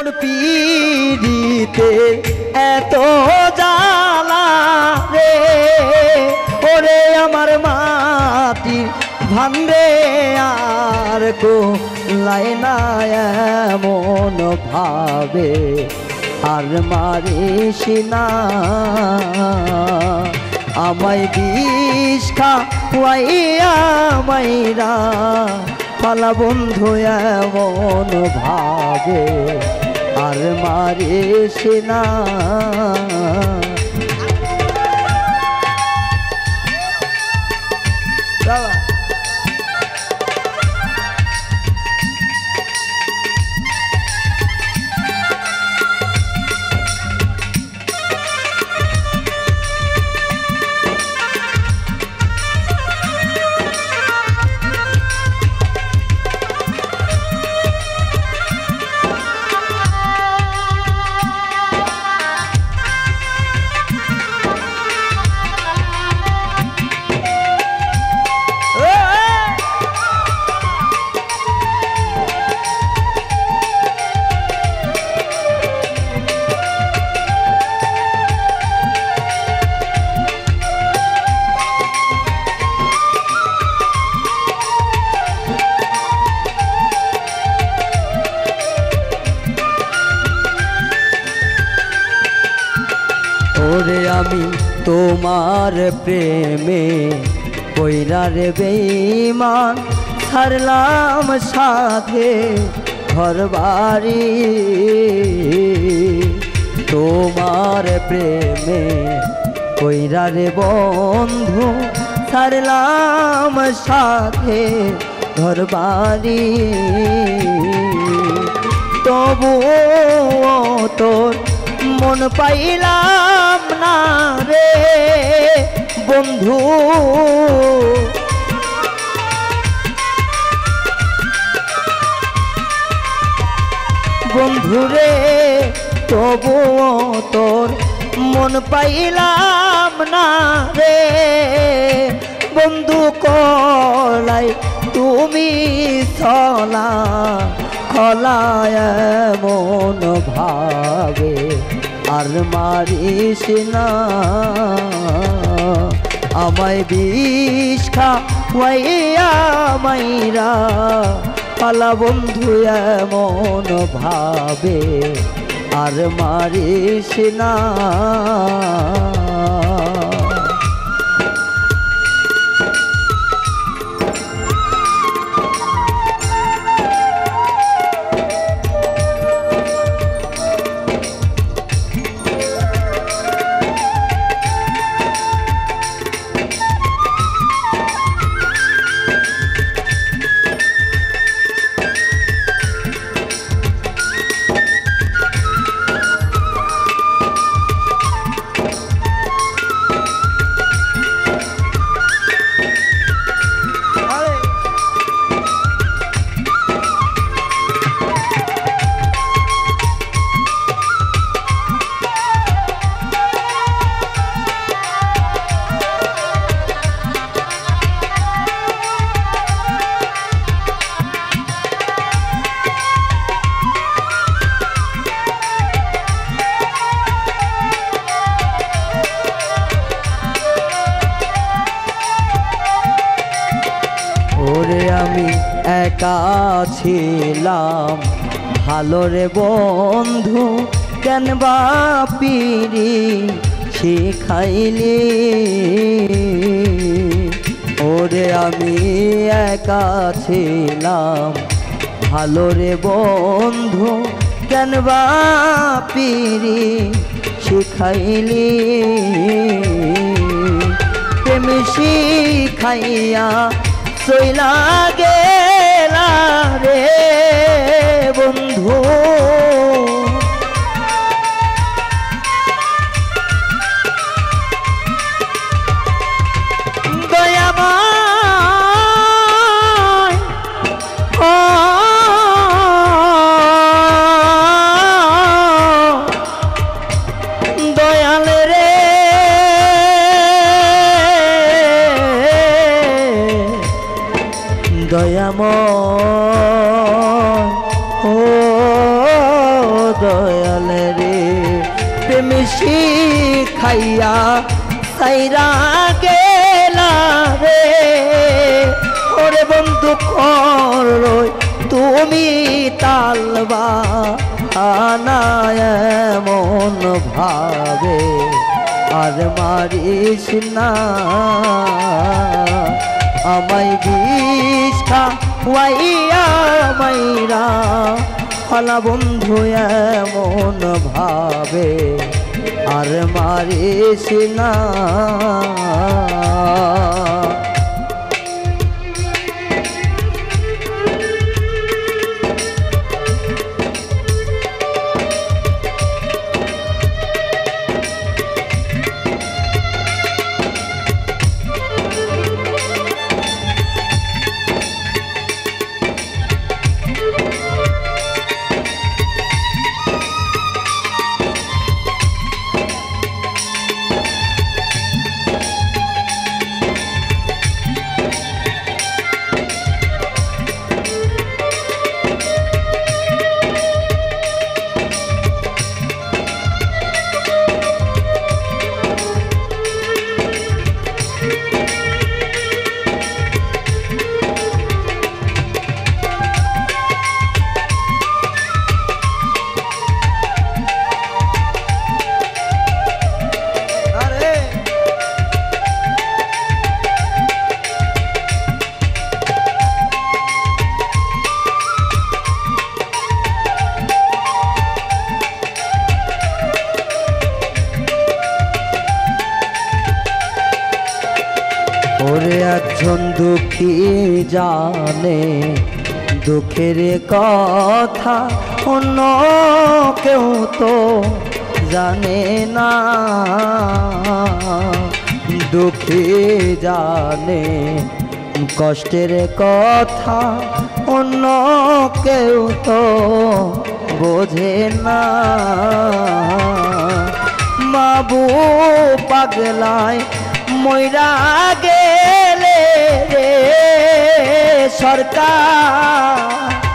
মোর পিড়িতে এত জ্বালা রে, ওরে আমার মাটি ভান্ডে আর কো লাইনা এমন ভাবে আর মারিস না, আমায় বিষ খাওয়াইয়া মাইরা পালা বন্ধু এমন ভাবে আর মারিস না। ওরে আমি তোমার প্রেমে কইরা রে বেঈমান, ছাড়লাম সাথে ঘর বাড়ি, তোমার প্রেমে কইরা রে বন্ধু, ছাড়লাম সাথে ঘর বাড়ি, তবুও তোর মন পাইলাম না রে বন্ধু, বন্ধু রে তবুও তোর মন পাইলাম না রে বন্ধু, কলাই তুমি চলা খলায় মন ভাবে আর মারিস না, আমায় বিষ খাওয়াইয়া মাইরা পালা বন্ধু এমন ভাবে আর মারিস না। ওরে আমি একা ছিলাম ভালো রে বন্ধু, কেন বা পিরি শিখাইলি, ওরে আমি একা ছিলাম ভালো রে বন্ধু, কেন বা পিরি শিখাইলি, প্রেম শিখাইয়া চইলা গেলা রে বন্ধু, দয়াময় ও দয়াল রে দয়াময় ও দয়াল রে প্রেম শিখাইয়া সাইরা গেলা রে ওরে বন্ধু করই তুমি তালবা আনায় মন ভাবে আর মারিস না আমায় বিষ খাওয়াইয়া মাইরা ফলা বন্ধু এমন ভাবে আর মারিস না ওরে একজন দুঃখী জানে দুঃখের কথা অন্য কেউ তো জানে না দুঃখী জানে কষ্টের কথা অন্য কেউ তো বোঝে না বাবু পাগলায় মইরা গেলে রে সরকার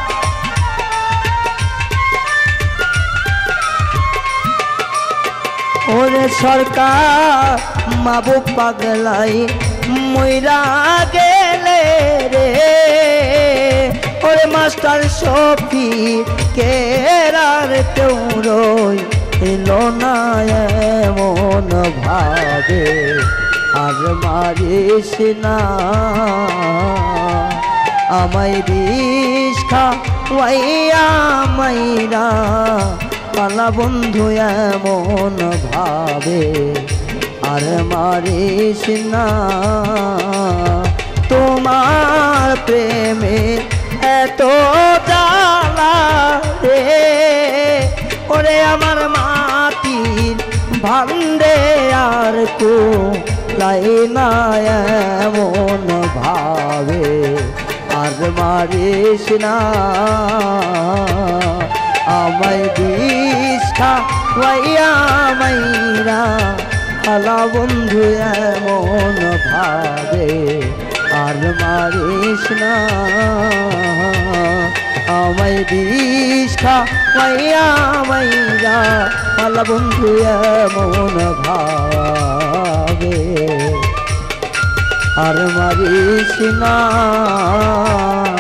ওরে সরকার মাবু পাগলাই মইরা গেলে রে ওরে মাস্টার শফি কেরার কেউ রই এলো না এমন ভাবে আর মারিস না আমায় বিষ খাওয়াইয়া মাইরা পালা বন্ধু এমন ভাবে আর মারিস না তোমার প্রেমে এত জ্বালা রে ওরে আমার মাটির ভান্ডে আর কো লাই না এমন ভাবে আর মারিস না আমায় বিষ খাওয়াইয়া মাইরা পালা বন্ধু এমন ভাবে আর মারিস না আমায় বিষ খাওয়াইয়া মাইরা পালা বন্ধু এমন ভাবে আর মারিস না।